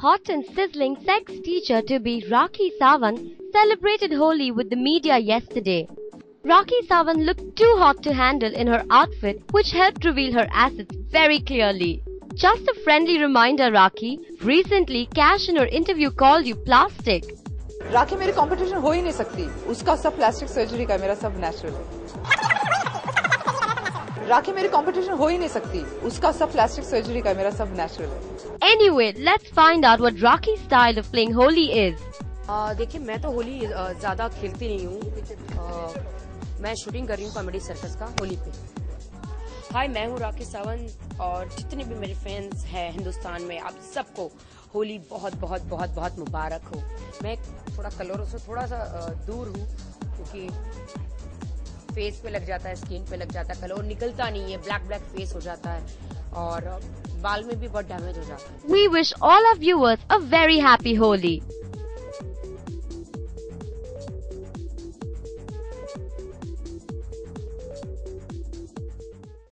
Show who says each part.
Speaker 1: hot and sizzling sex teacher to be Rakhi Sawant celebrated Holi with the media yesterday. Rakhi Sawant looked too hot to handle in her outfit, which helped reveal her assets very clearly. Just a friendly reminder, Rakhi, recently Cash in her interview called you plastic.
Speaker 2: राखी मेरी competition हो ही नहीं सकती, उसका सब plastic surgery का, मेरा सब natural है। राखी मेरी कंपटीशन हो ही नहीं सकती, उसका सब प्लास्टिक सर्जरी का, मेरा सब नेचुरल है।
Speaker 1: Anyway, let's find out what Rakhi's style of playing Holi is.
Speaker 3: देखिए, मैं तो होली ज्यादा खेलती नहीं हूँ। मैं शूटिंग कर रही हूँ कॉमेडी सर्कस का होली पे। हाय, मैं हूँ राखी सावंत और जितने भी मेरे फैंस हैं हिंदुस्तान में, आप सबको होली बहुत बहुत बहुत बहुत मुबारक हो। मैं थोड़ा कलरों से थोड़ा सा दूर हूँ क्योंकि फेस पे लग जाता है, स्किन पे लग जाता है कलर, निकलता नहीं है, ब्लैक ब्लैक फेस हो जाता है और बाल में भी बहुत डैमेज हो जाता है।
Speaker 1: We wish all our viewers a very happy Holi.